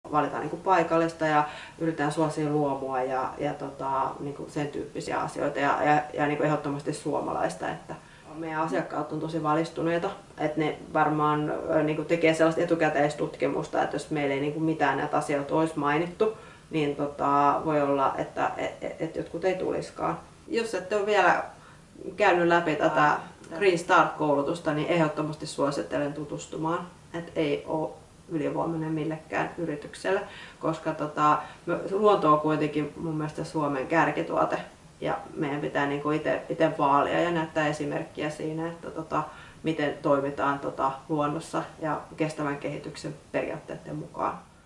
valitaan niin kuin paikallista ja yritetään suosia luomua ja niin kuin sen tyyppisiä asioita ja niin kuin ehdottomasti suomalaista. Että meidän asiakkaat on tosi valistuneita, että ne varmaan niin kuin tekee sellaista etukäteistutkimusta, että jos meillä ei niin kuin mitään näitä asioita olisi mainittu, niin voi olla, että jotkut ei tulisikaan. Jos ette ole vielä käynyt läpi tätä Green Start-koulutusta, niin ehdottomasti suosittelen tutustumaan. Et ei ole ylivoimainen millekään yritykselle, koska luonto on kuitenkin mun mielestä Suomen kärkituote ja meidän pitää niinku itse vaalia ja näyttää esimerkkiä siinä, että miten toimitaan luonnossa ja kestävän kehityksen periaatteiden mukaan.